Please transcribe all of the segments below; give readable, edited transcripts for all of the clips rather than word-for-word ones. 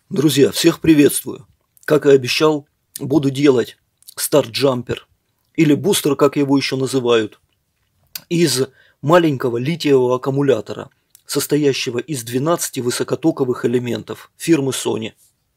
Друзья, всех приветствую. Как и обещал, буду делать старт-джампер или бустер, как его еще называют, из маленького литиевого аккумулятора, состоящего из 12 высокотоковых элементов фирмы Sony.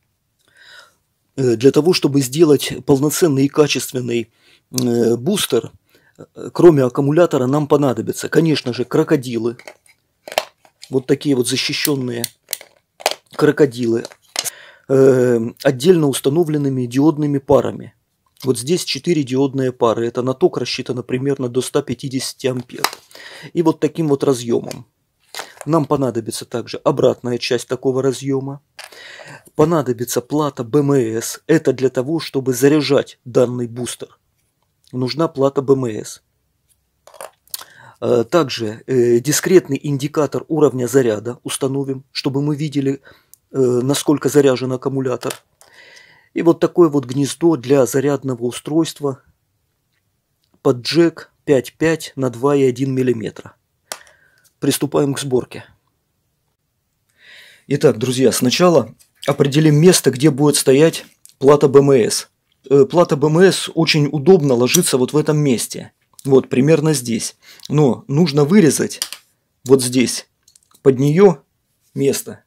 Для того, чтобы сделать полноценный и качественный бустер, кроме аккумулятора нам понадобятся, конечно же, крокодилы. Вот такие вот защищенные крокодилы. Отдельно установленными диодными парами. Вот здесь 4 диодные пары. Это на ток рассчитано примерно до 150 ампер. И вот таким вот разъемом. Нам понадобится также обратная часть такого разъема. Понадобится плата БМС. Это для того, чтобы заряжать данный бустер. Нужна плата БМС. Также дискретный индикатор уровня заряда установим, чтобы мы видели, насколько заряжен аккумулятор. И вот такое вот гнездо для зарядного устройства под джек 5,5 на 2,1 мм. Приступаем к сборке. Итак, друзья, сначала определим место, где будет стоять плата БМС. Плата БМС очень удобно ложится вот в этом месте. Вот, примерно здесь. Но нужно вырезать вот здесь под нее место.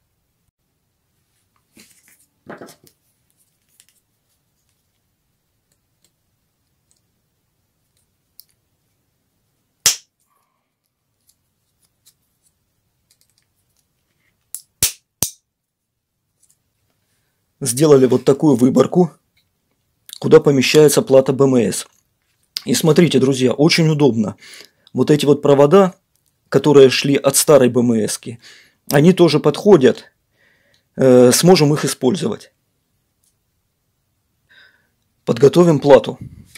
Сделали вот такую выборку, куда помещается плата БМС. И смотрите, друзья, очень удобно. Вот эти вот провода, которые шли от старой БМСки, они тоже подходят. Сможем их использовать. Подготовим плату.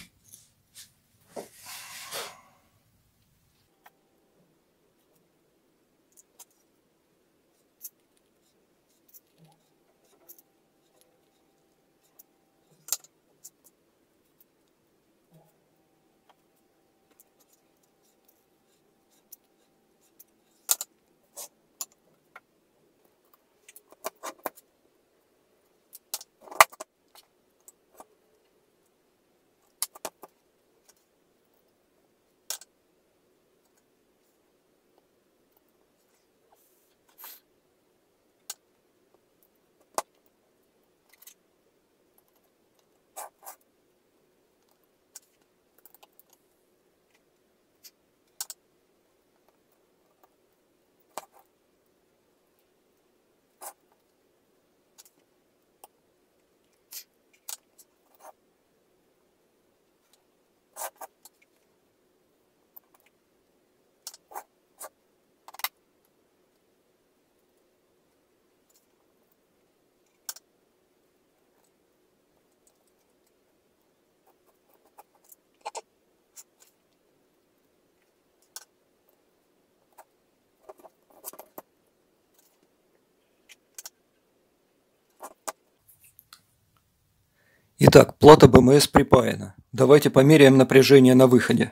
Итак, плата БМС припаяна. Давайте померяем напряжение на выходе.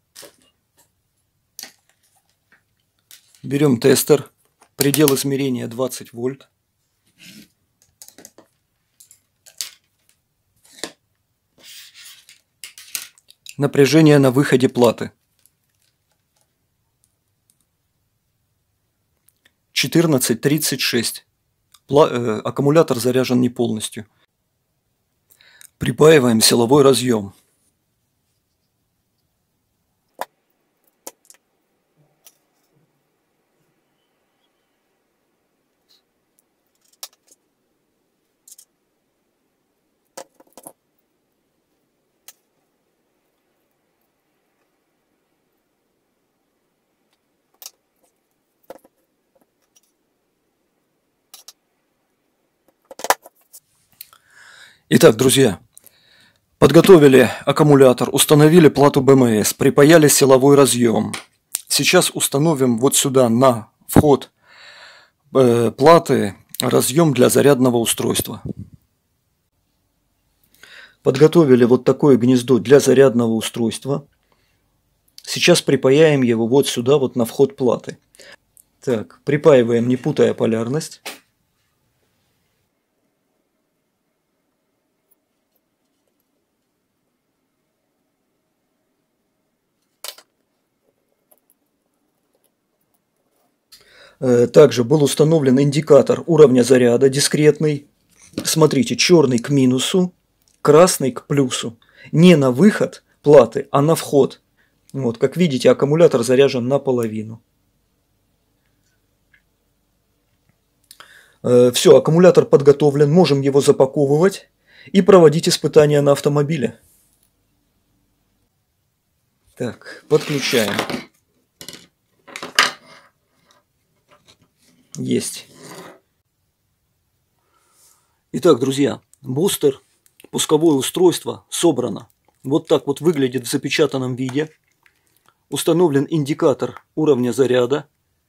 Берем тестер. Предел измерения 20 вольт. Напряжение на выходе платы 14,36. Аккумулятор заряжен не полностью. Припаиваем силовой разъем. Итак, друзья, подготовили аккумулятор, установили плату БМС, припаяли силовой разъем. Сейчас установим вот сюда на вход платы разъем для зарядного устройства. Подготовили вот такое гнездо для зарядного устройства. Сейчас припаяем его вот сюда, вот на вход платы. Так, припаиваем, не путая полярность. Также был установлен индикатор уровня заряда дискретный. Смотрите, черный к минусу, красный к плюсу. Не на выход платы, а на вход. Вот, как видите, аккумулятор заряжен наполовину. Все, аккумулятор подготовлен, можем его запаковывать и проводить испытания на автомобиле. Так, подключаем. Есть. Итак, друзья, бустер, пусковое устройство собрано. Вот так вот выглядит в запечатанном виде. Установлен индикатор уровня заряда.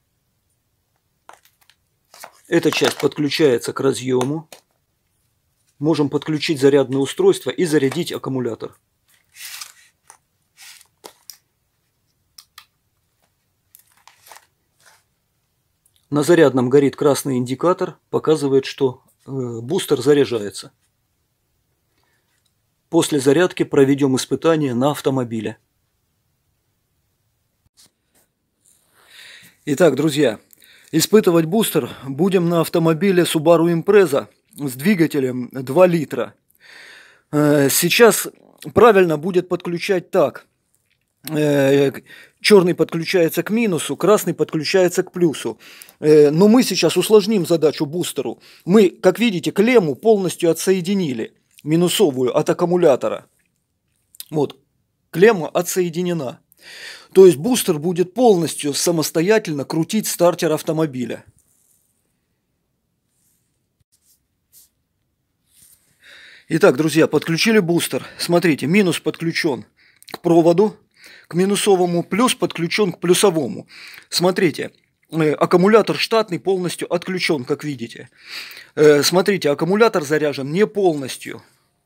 Эта часть подключается к разъему. Можем подключить зарядное устройство и зарядить аккумулятор. На зарядном горит красный индикатор, показывает, что бустер заряжается. После зарядки проведем испытание на автомобиле. Итак, друзья, испытывать бустер будем на автомобиле Subaru Impreza с двигателем 2 литра. Сейчас правильно будет подключать так. Черный подключается к минусу, красный подключается к плюсу. Но мы сейчас усложним задачу бустеру. Мы, как видите, клемму полностью отсоединили, минусовую от аккумулятора. Вот, клемма отсоединена. То есть бустер будет полностью самостоятельно крутить стартер автомобиля. Итак, друзья, подключили бустер. Смотрите, минус подключен к проводу, к минусовому, плюс подключен к плюсовому. Смотрите, аккумулятор штатный полностью отключен, как видите. Смотрите, аккумулятор заряжен не полностью.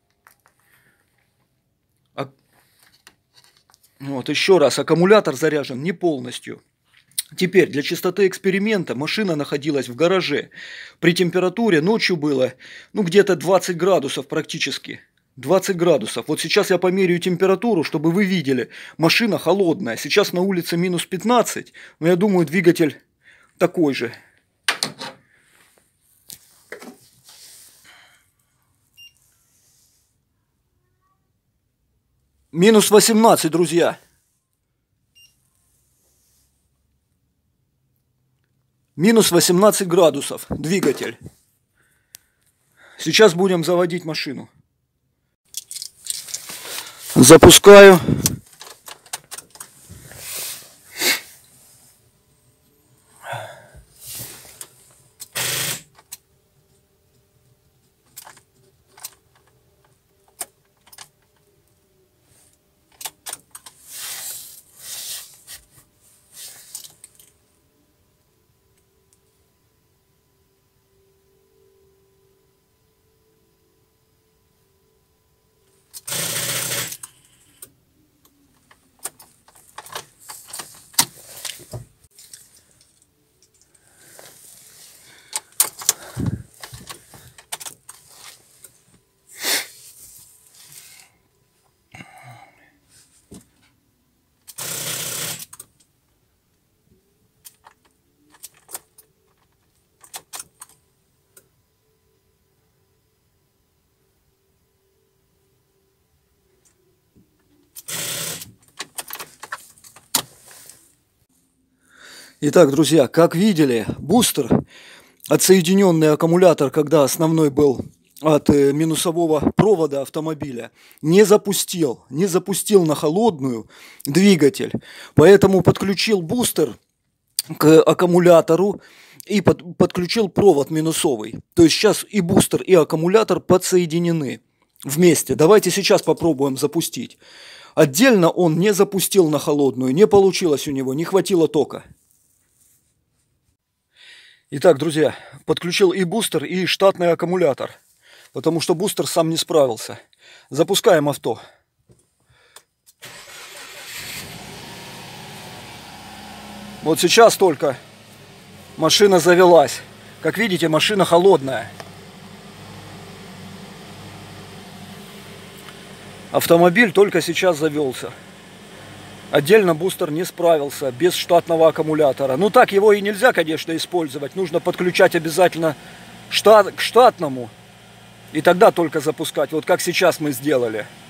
Вот, еще раз, аккумулятор заряжен не полностью. Теперь, для чистоты эксперимента, машина находилась в гараже. При температуре ночью было, где-то 20 градусов практически. 20 градусов. Вот сейчас я померяю температуру, чтобы вы видели. Машина холодная. Сейчас на улице минус 15, но я думаю, двигатель такой же. Минус 18, друзья. Минус 18 градусов. Двигатель. Сейчас будем заводить машину. Запускаю. Итак, друзья, как видели, бустер, отсоединенный аккумулятор, когда основной был от минусового провода автомобиля, не запустил на холодную двигатель. Поэтому подключил бустер к аккумулятору и подключил провод минусовый. То есть сейчас и бустер, и аккумулятор подсоединены вместе. Давайте сейчас попробуем запустить. Отдельно он не запустил на холодную, не получилось у него, не хватило тока. Итак, друзья, подключил и бустер, и штатный аккумулятор, потому что бустер сам не справился. Запускаем авто. Вот сейчас только машина завелась. Как видите, машина холодная. Автомобиль только сейчас завелся. Отдельно бустер не справился без штатного аккумулятора. Ну так его и нельзя, конечно, использовать. Нужно подключать обязательно к штатному. И тогда только запускать. Вот как сейчас мы сделали.